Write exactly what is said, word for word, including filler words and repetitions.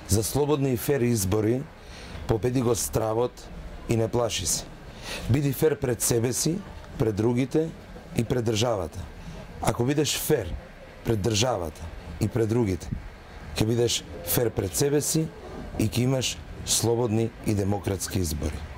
За слободни и фер избори победи го стравот и не плаши се. Биди фер пред себе си, пред другите и пред државата. Ако бидеш фер пред државата и пред другите, ќе бидеш фер пред себе си и ќе имаш слободни и демократски избори.